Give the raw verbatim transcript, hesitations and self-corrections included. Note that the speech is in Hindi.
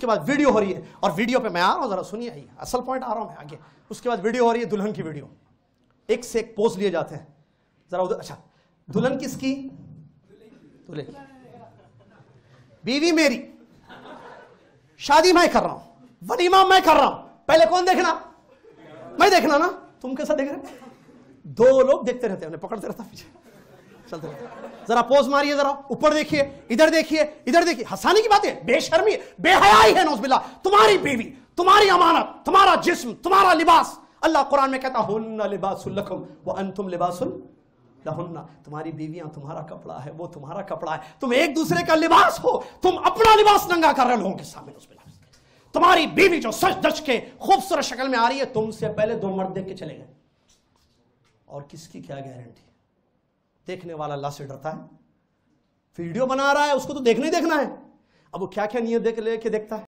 उसके बाद वीडियो हो रही है, और वीडियो पे मैं आ रहा हूं, जरा सुनिए, आइए असल पॉइंट आ रहा हूं मैं आगे। उसके बाद वीडियो हो रही है, दुल्हन की वीडियो, एक से एक पोज लिए जाते हैं, जरा उधर। अच्छा, दुल्हन किसकी? दूल्हे की। बीवी मेरी, शादी मैं कर रहा हूं, वलीमा मैं कर रहा हूं, पहले कौन देखना? मैं देखना ना। तुम कैसा देख रहे? दो लोग देखते रहते हैं, उन्हें पकड़ते रहता पीछे, चलते रहते। जरा पोज मारिए, जरा ऊपर देखिए, इधर देखिए, इधर देखिए। हंसाने की बात है, बेशर्मी, बेहयाई है नौज़ुबिल्लाह। तुम्हारी बीवी, तुम्हारी अमानत, तुम्हारा जिस्म, तुम्हारा लिबास। अल्लाह कुरान में कहता हुन्ना लिबासुल लकुम व अंतुम लिबासुल लहुन्ना। तुम्हारी बीवियां तुम्हारा कपड़ा है, वो तुम्हारा कपड़ा है, तुम एक दूसरे का लिबास हो। तुम अपना लिबास नंगा कर रहे हो लोगों के सामने। तुम्हारी बीवी जो सच धज के खूबसूरत शक्ल में आ रही है, तुमसे पहले दो मर्द देख के चले गए, और किसकी क्या गारंटी? देखने वाला अल्लाह से डरता है, वीडियो बना रहा है, उसको तो देखना ही देखना है। अब वो क्या क्या नियत देख लेके देखता है।